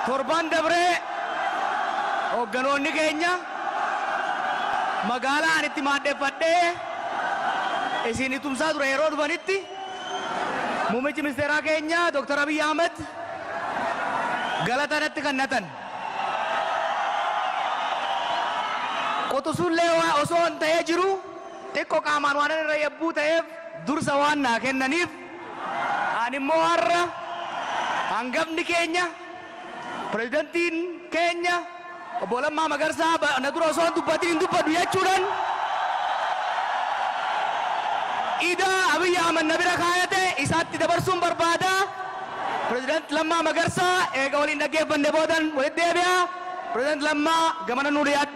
torban dabre hogganoonni keenya magaalaa ani itti maaddeeffadhee isin tumsaa ture yeroo dhufanitti muummichi ministeeraa keenya Dr. Abiy Ahmed galatanatti kannatan qotusullee osoo hin ta'ee jiru xiqqoo qaamaan waan irra yabbuu ta'eef dursa waan naa kennaniif ani immoo har'a hangafni keenya pirezidantiin keenya obbo Lammaa Magarsaa na dura osoo dubbatiin dubbadhu jechuudhaan ida Abiy Ahmed na bira kaayate isaatti dabarsuun barbaada. President Lammaa Magarsaa eega waliin dhaggeeffanne boodan walitti deebi'a. President Lammaa gamana nuu dhiyaadhu.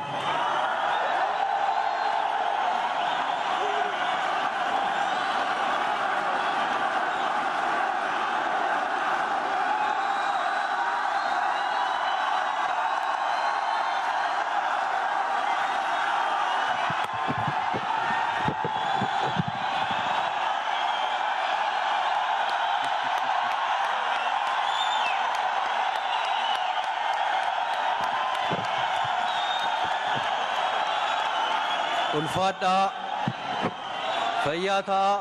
ulfaadhaa fayyaataa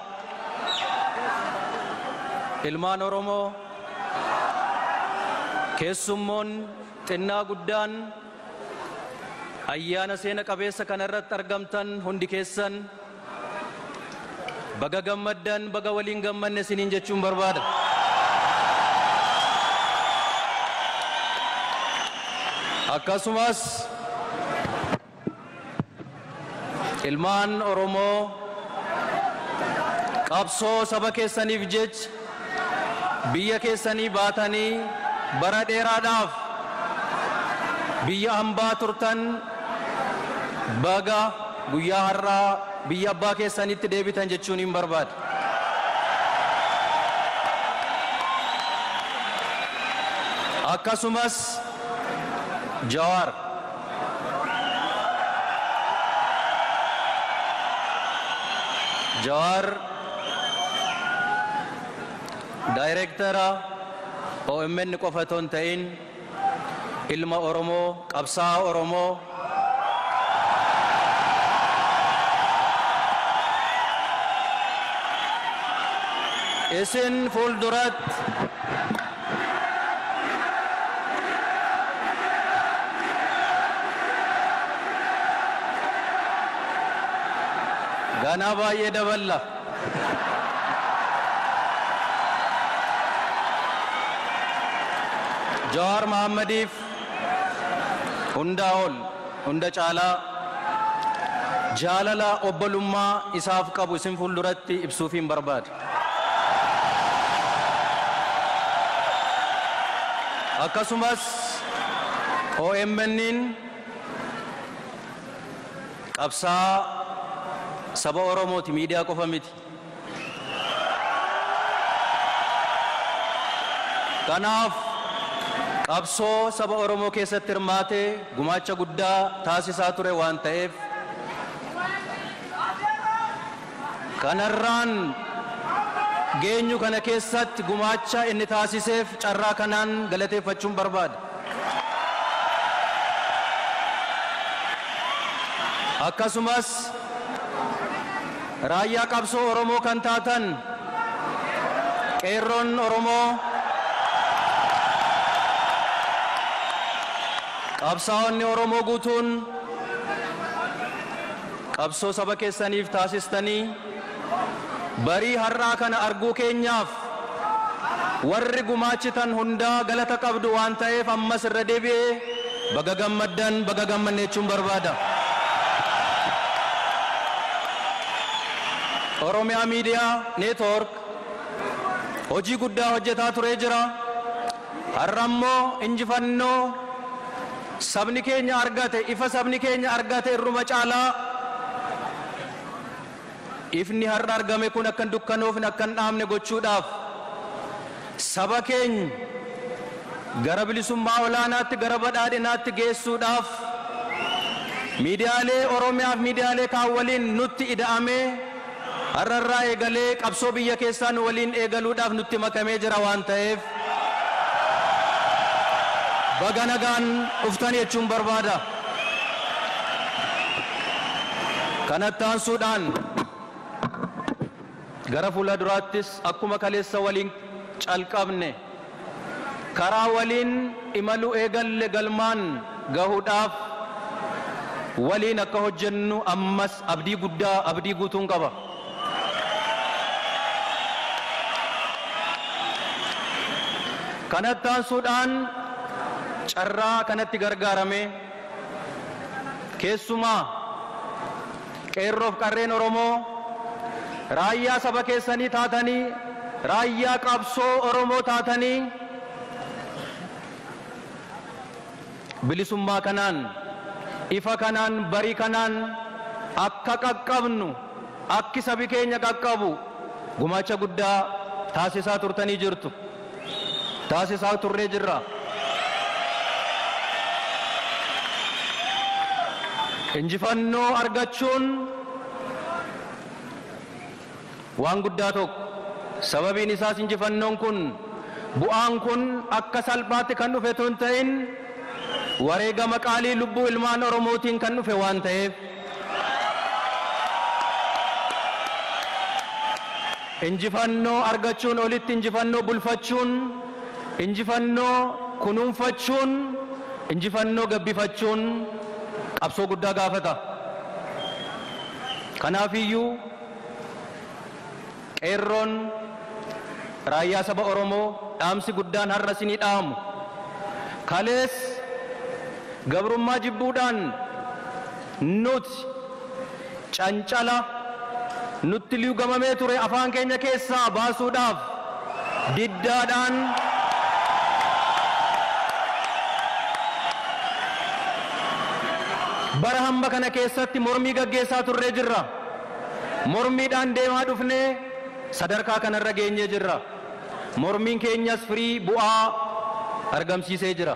ilmaan Oromoo keessummoon xinnaa guddaan ayyaana seena qabeessa kanarratti argamtan hundi keessan baga gammaddan baga waliin gammanne isiniin jechuun barbaada. Akkasumas ilmaan Oromoo qabsoo saba keessaniif jecha biyya keessanii baatanii bara dheeraadhaaf biyya hambaa turtan baga guyyaa har'aa biyya abbaa keessanitti deebitan jechuun hin barbaada. Akkasumas Jawar Directora OMN qofa otoo hin ta'in ilma Oromoo qabsaa'aa Oromoo isin fuulduratti ganaa baay'ee daballa. Jawar Mohammediif hundaa ol hunda caalaa jaalala obbolummaa isaaf qabu isin fuulduratti ibsuufiin barbaada. Akkasumas OMN'n qabsaa'aa saba Oromooti, miidiyaa qofa miti. Kanaaf qabsoo saba Oromoo keessatti hirmaatee gumaacha guddaa taasisaa ture waan ta'eef kanarraan geenyu kana keessatti gumaacha inni taasiseef carraa kanaan galateeffachuun barbaada. Akkasumas raayyaa qabsoo Oromoo kan taatan qeerroon Oromoo qabsaa'onni Oromoo guutuun qabsoo saba keessaniif taasistanii barii har'aa kana arguu keenyaaf warri gumaachitan hundaa galata qabdu waan ta'eef ammas irra deebi'ee baga gammaddan baga gammanne jechuun barbaada. Oromiyaa Miidiyaa Neetwoork hojii guddaa hojjetaa turee jira. Har'a immoo injifannoo sabni keenya argate, ifa sabni keenya argate irruma caalaa ifni har'a argame kun akka hin dukkanoofne akka hin dhaamne gochuudhaaf saba keenya gara bilisummaa olaanaatti gara badhaadhinaatti geessuudhaaf miidiyaalee Oromiyaaf miidiyaalee kaan waliin nutti ida'amee har'arraa eegalee qabsoo biyya keessaa nu waliin eegaluudhaaf nutti makamee jira waan ta'eef baga nagaan dhuftan jechuun barbaada. Kanatti aansuudhaan gara fuula duraattis akkuma kaleessa waliin calqabne karaa waliin imaluu eegalle galmaan gahuudhaaf waliin akka hojjennu ammas abdii guddaa abdii guutuun qaba. Kanatti aansuudhaan carraa kanatti gargaarame keessumaa qeerroof qarreen Oromoo raayyaa saba keessanii taatanii raayyaa qabsoo Oromoo taatanii bilisummaa kanaan ifa kanaan barii kanaan akka qaqqabnu akki sabi keenya qaqqabu gumaacha guddaa taasisaa turtanii jirtu. Taasisaa turree jirra. Injifannoo argachuun waan guddaa tokko. Sababiin isaas injifannoon kun bu'aan kun akka salphaatti kan dhufe tun ta'in wareegama qaalii lubbuu ilmaan Oromootiin kan dhufe waan ta'eef injifannoo argachuun olitti injifannoo bulfachuun injifannoo kunuunfachuun injifannoo gabbifachuun qabsoo guddaa gaafata. Kanaafiyyuu qeerroon raayyaa saba Oromoo dhaamsi guddaan har'a isinii dhaamu kalees gabrummaa jibbuudhaan nuti cancala nutti liugamamee ture afaan keenya keessaa baasuudhaaf diddaadhaan bara hamba kana keessatti mormii gaggeessaa turree jirra. Mormiidhaan deemaa dhufnee sadarkaa kanarra geenyee jirra. Mormiin keenyas firii bu'aa argamsiisee jira.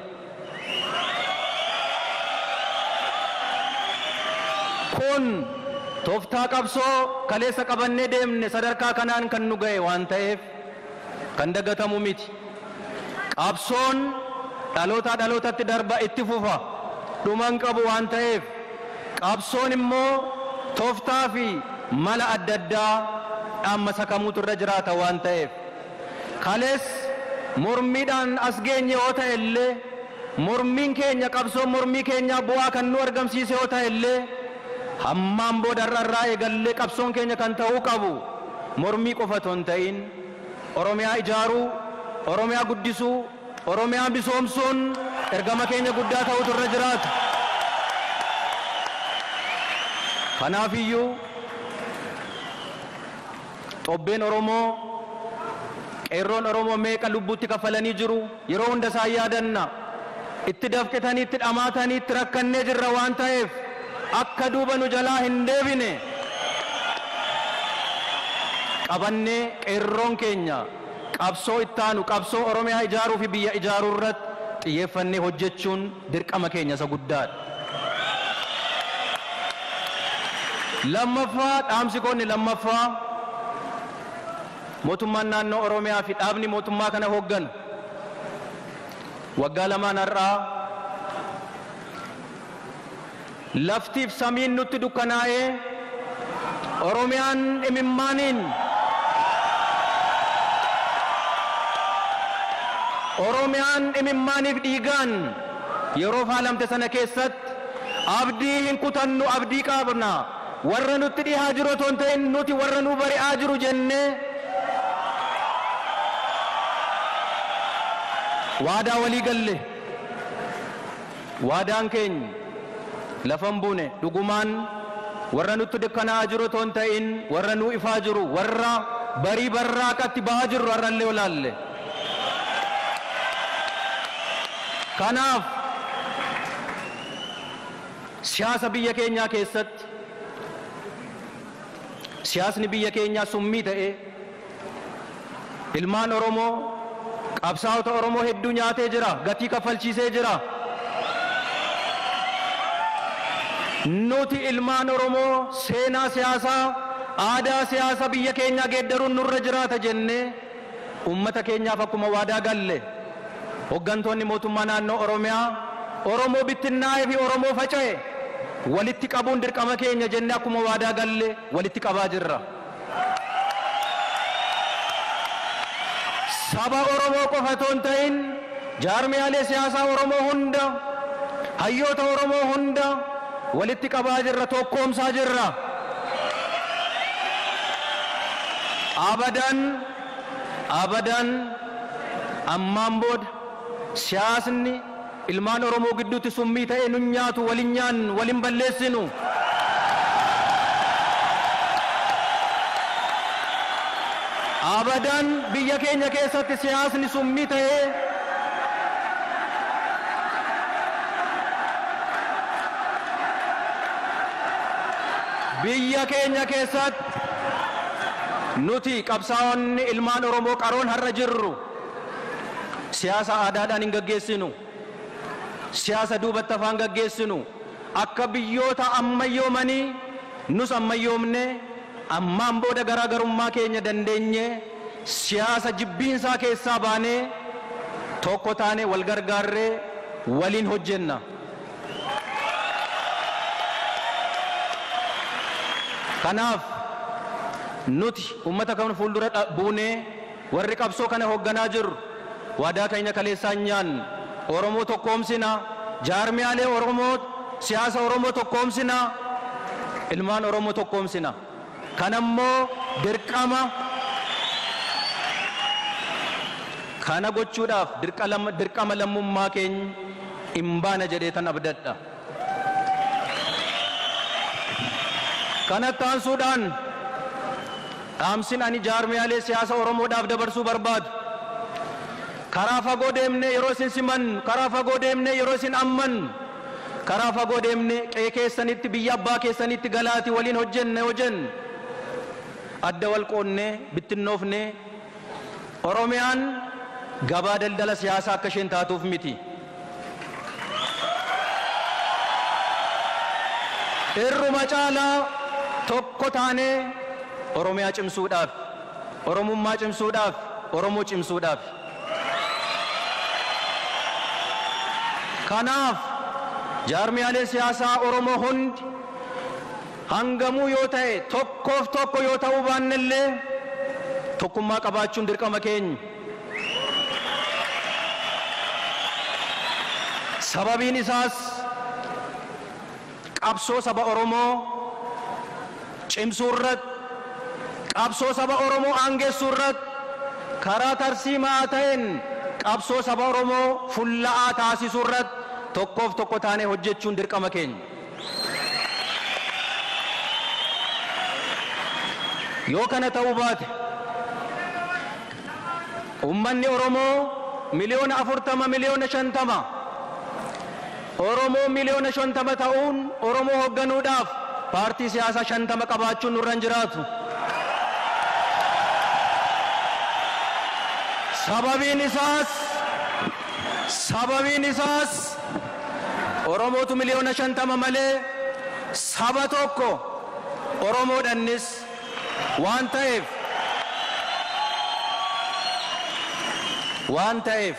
Kun tooftaa qabsoo kaleessa qabannee deemne sadarkaa kanaan kan nu ga'e waan ta'eef kan dagatamu miti. Qabsoon dhalootaa dhalootatti darba itti fufa dhuman qabu waan ta'eef qabsoon immoo tooftaa fi mala adda addaa dhaammasa kamuutu irra jiraata waan ta'eef kalees mormiidhaan as geenye yoo ta'e illee mormiin keenya qabsoon mormii keenya bu'aa kan nu argamsiise yoo ta'e illee hammaan booda irraa eegallee qabsoon keenya kan ta'uu qabu mormii qofa otoo hin ta'in Oromiyaa ijaaruu, Oromiyaa guddisuu, Oromiyaa bisoomsuun ergama keenya guddaa ta'utu irra jiraata. Kanaafiyyuu xobbeen Oromoo qeerroon Oromoo meeqa lubbuutti kafalanii jiru yeroo hunda isaa yaadanna. Itti dafqitanii itti dhamaatanii itti rakkannee jirra waan ta'eef akka duuba nu jalaa hin deebine qabannee qeerroon keenya qabsoo ittaanu qabsoo Oromiyaa ijaaruu fi biyya ijaaruu irratti xiyyeeffannee hojjechuun dirqama keenya isa guddaadha. Lammaffaa dhaamsi koonni lammaffaa mootummaan naannoo Oromiyaa fi dhaabni mootummaa kana hoogganu waggaa lamaan har'aa laftiif samiin nutti dukkanaa'ee Oromiyaan imimmaaniin Oromiyaan imimmaaniif dhiigaan yeroo faalamte sana keessatti abdii hin kutannu abdii qabna warra nutti dhihaa jiru otoo hin ta'in nuti warra nu bari'aa jiru jennee waadaa walii galle waadaan keenya lafan buune dhugumaan warra nutti dukkanaa'aa jiru otoo hin ta'in warra nu ifaa jiru warra barii barraaqatti bahaa jiru har'allee olaalle. Kanaaf siyaasa biyya keenyaa keessatti siyaasni biyya keenyaa summii ta'ee ilmaan Oromoo qabsaa'ota Oromoo hedduu nyaatee jira gatii kaffalchiisee jira. Nuti ilmaan Oromoo seenaa siyaasaa aadaa siyaasaa biyya keenyaa geeddaruun nurra jiraata jennee ummata keenyaaf akkuma waadaa galle hoggantoonni mootummaa naannoo Oromiyaa Oromoo bittinnaa'ee fi Oromoo faca'e walitti qabuun dirqama keenya jennee akkuma waadaa galle walitti qabaa jirra. Saba Oromoo qofa otoo hin ta'in jaarmiyaalee siyaasaa Oromoo hunda, hayyoota Oromoo hunda walitti qabaa jirra, tokkoomsaa jirra. Abadan ammaan booda siyaasni ilmaan Oromoo gidduutti summii ta'ee nun nyaatu, walin nyaannu, walin balleessinu. Abadan biyya keenya keessatti siyaasni summii ta'ee biyya keenya keessatti nuti qabsaa'onni ilmaan Oromoo qaroon har'a jirru siyaasa aadaadhaan hin gaggeessinu, siyaasa duubatti afaan gaggeessinu. Akka biyyoota ammayyoomanii nus ammayyoomne ammaan booda garaagarummaa keenya dandeenye siyaasa jibbiinsaa keessaa baanee tokko taane wal gargaarree waliin hojjenna. Kanaaf nuti ummata kana fuuldura buunee warri qabsoo kana hoogganaa jirru waadaa keenya kaleessaan nyaannu Oromoo tokkoomsina, jaarmiyaalee Oromoo, siyaasa Oromoo tokkoomsina, ilmaan Oromoo tokkoomsina. Kanammoo kana gochuudhaaf dirqama lammummaa keenya hin baana jedhee tan abdadha. Kanatti aansuudhaan dhaamsin ani jaarmiyaalee siyaasa Oromoodhaaf dabarsuu barbaadu. Karaa fagoo deemnee yeroo isin simannu, karaa fagoo deemnee yeroo isin ammannu, karaa fagoo deemnee qe'ee keessanitti, biyya abbaa keessanitti galaati waliin hojjennu. Adda wal qoonnee bittinnoofnee Oromiyaan gabaa daldala siyaasaa akka isheen taatuuf miti. Irruma caalaa tokko taanee Oromiyaa cimsuudhaaf, Oromummaa cimsuudhaaf, Oromoo cimsuudhaaf. Kanaaf jaarmiyaalee siyaasaa Oromoo hundi hangamuu yoo ta'e tokkoof tokko yoo ta'uu baannellee tokkummaa qabaachuun dirqama keenya. Sababiin isaas qabsoo saba Oromoo cimsuu irratti, qabsoo saba Oromoo aangeessuu irratti karaa tarsiimaa ta'een qabsoo saba Oromoo fulla'aa taasisuu irratti tokkoof tokko taanee hojjechuun dirqama keenya. Yoo kana ta'uu baate ummanni Oromoo miliyoona 40, miliyoona 50, Oromoo miliyoona 50 ta'uun Oromoo hoogganuudhaaf paartii siyaasaa 50 qabaachuun nurra hin jiraatu. Sababiin isaas Oromootu miliyoona 50 malee saba tokko Oromoodhannis waan ta'eef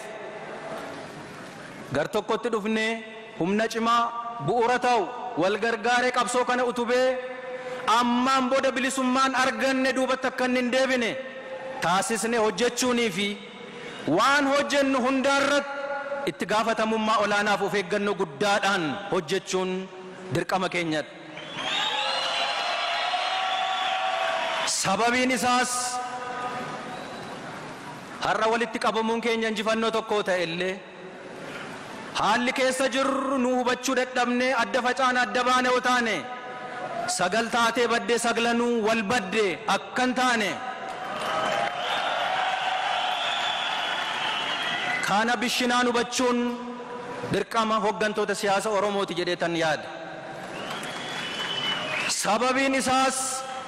gar tokkotti dhufnee humna cimaa bu'uura ta'u wal gargaaree qabsoo kana utubee ammaan booda bilisummaan arganne duubatti akka hin deebine taasisne hojjechuunii fi waan hojjennu hundaarratti itti gaafatamummaa olaanaaf of eeggannoo guddaadhaan hojjechuun dirqama keenyadha. Sababiin isaas har'a walitti qabamuun keenya injifannoo tokko ta'e illee haalli keessa jirru nu hubachuu dadhabnee adda facaan adda baane yoo taane sagal taatee baddee saglanuu wal baddee akkan taane kana bishinaan hubachuun dirqama hooggantoota siyaasa Oromooti jedheetan yaada. Sababiin isaas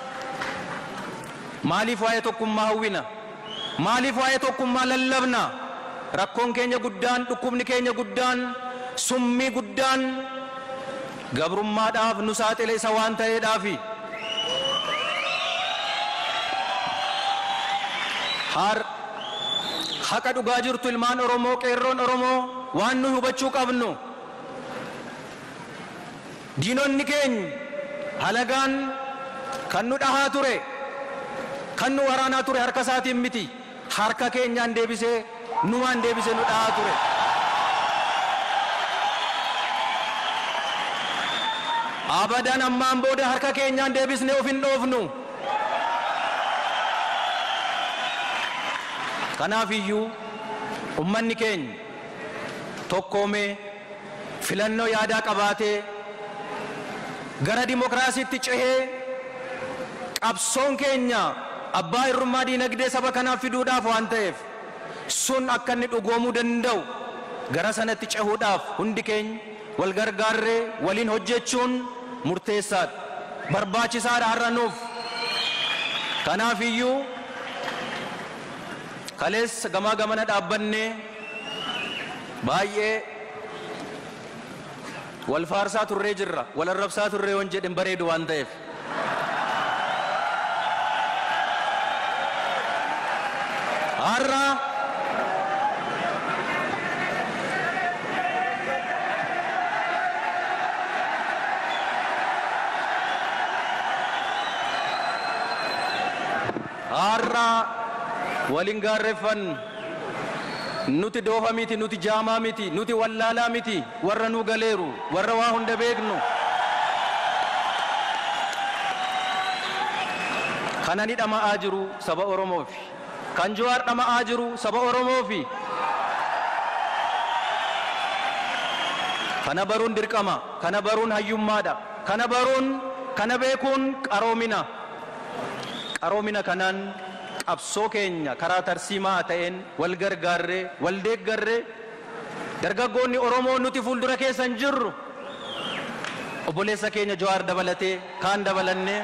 maaliif waa'ee tokkummaa hawwina? Maaliif waa'ee tokkummaa lallabna? Rakkoon keenya guddaan, dhukkubni keenya guddaan, summii guddaan gabrummaadhaaf nu saaxile isa waan ta'eedhaafi. haqa dhugaa jirtu ilmaan Oromoo qeerroon Oromoo waan nu hubachuu qabnu diinonni keenya halagaan kan nu dhahaa ture kan nu waraanaa ture harka isaatiin miti harka keenyaan deebisee numaan deebisee nu dhahaa ture. Abadan ammaan booda harka keenyaan deebisnee of hin dhoofnu. Kanaaf iyyuu ummanni keenya tokkoomee filannoo yaadaa qabaatee gara dimokiraasiitti cehee qabsoon keenya abbaa irrummaa diinagdee saba kanaaf fiduudhaaf waan ta'eef sun akka inni dhugoomuu danda'u gara sanatti cehuudhaaf hundi keenya wal gargaarree waliin hojjechuun murteessaadha barbaachisaadha har'a nuuf. Kanaaf iyyuu kaleessa gamaa gamana dhaabbannee baay'ee wal faarsaa turree jirra wal arrabsaa turree waan jedhen bareedu waan ta'eef har'a waliin gaarreeffan nuti doofa miti nuti jaamaa miti nuti wallaalaa miti warra nu galeeru warra waa hunda beeknu kanani dhama'aa jiru saba Oromoofi kan Jawaar dhama'aa jiru saba Oromoofi kana baruun dirqama kana baruun hayyummaadha kana baruun kana beekuun qaroomina kanaan qabsoo keenya karaa tarsiimaa ta'een wal gargaarree wal deeggarree dargaggoonni Oromoo nuti fuuldura keessan jirru obboleessa keenya Jawaar dabalatee kaan dabalannee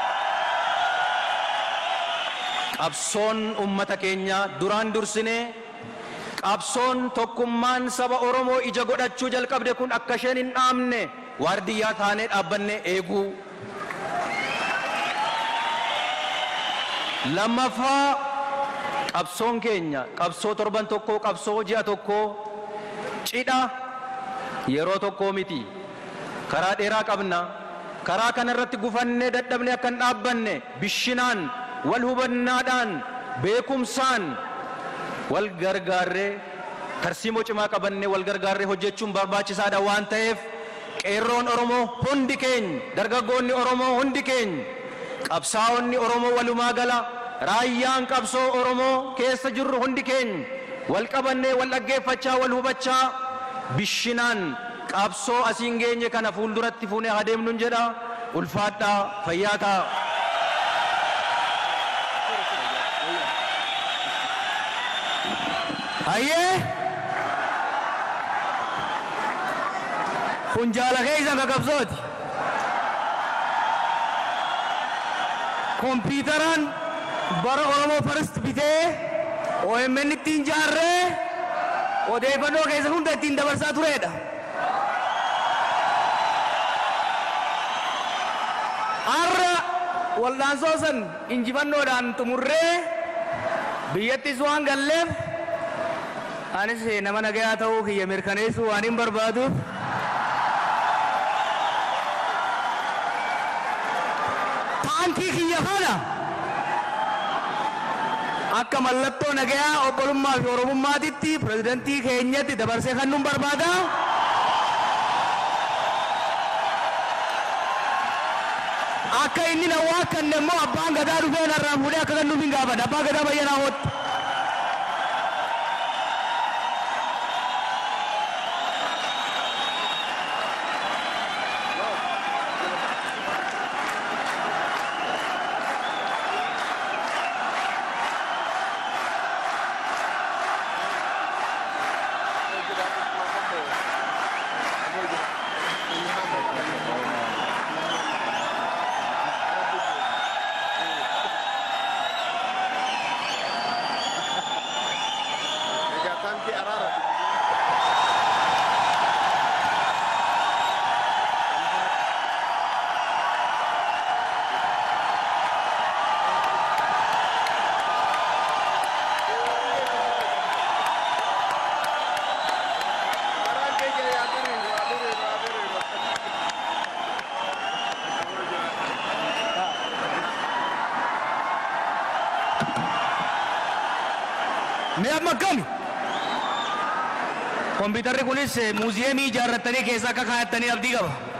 qabsoon ummata keenya duraan dursinee qabsoon tokkummaan saba Oromoo ija godhachuu jalqabde kun akka isheen hin dhaamne waardiyyaa taanee dhaabbannee eeguu. Lammaffaa qabsoon keenya qabsoo torban tokko qabsoo ji'a tokko cidha yeroo tokko miti karaa dheeraa qabna karaa kanarratti gufannee dadhabnee akka hin dhaabbanne bishinaan wal hubannaadhaan beekumsaan wal gargaarree tarsiimoo cimaa qabannee wal gargaarree hojjechuun barbaachisaadha waan ta'eef qeerroon Oromoo hundi keenya dargaggoonni Oromoo hundi keenya qabsaa'onni Oromoo walumaa gala raayyaan qabsoo Oromoo keessa jirru hundi keenya wal qabannee wal dhaggeeffachaa wal hubachaa bishinaan qabsoo asiin geenye kana fuulduratti fuunee adeemnuun jedha ulfaadhaa fayyaa ta'a. Hayyee kun jaala keeysan ka qabsooti. Kompiitaraan bara Oromoo First bitee OMN ittiin jaarree odeeffannoo keessa hunda ittiin dabarsaa turedha. Har'a waldaansoo san injifannoodhaan xumurree biyyattis waan galleef anis nama nagayaa ta'uu kiyya mirkaneessuu waan hin barbaaduuf taankii kiyya kana akka mallattoo nagayaa obbolummaa fi oromummaatitti pirezidantii keenyatti dabarsee kan nun barbaada. Akka inni na waa kanne immoo abbaan gadaa dhufee narraa fuudhee akka kan nuuf hin gaafadha. Abbaan gadaa bayyanaa hooti. Mee amma akkami? Kompiitarri kunis muuziyeemii ijaarrattanii keessa akka kaayattanii abdii qaba.